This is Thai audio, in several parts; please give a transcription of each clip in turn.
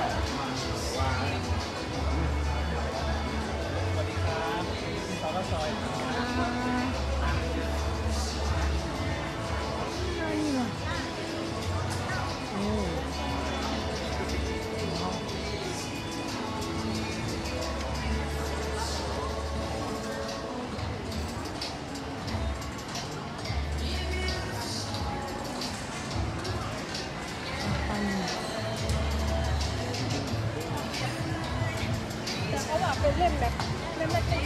สวัสดีครับสาวซอย何がおおแต่เขาบอกเป็นเล่มแบบเล่มเล็ก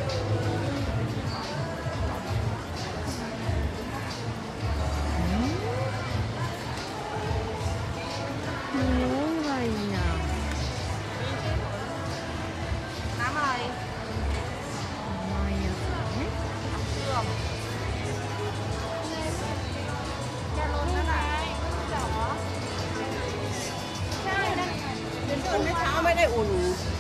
匂いがいいなน้ำอะไร甘いやつだねเชื่อมแกล้นนั่นแหละใช่นั่นเป็นต้นเมื่อเช้าไม่ได้อุ่น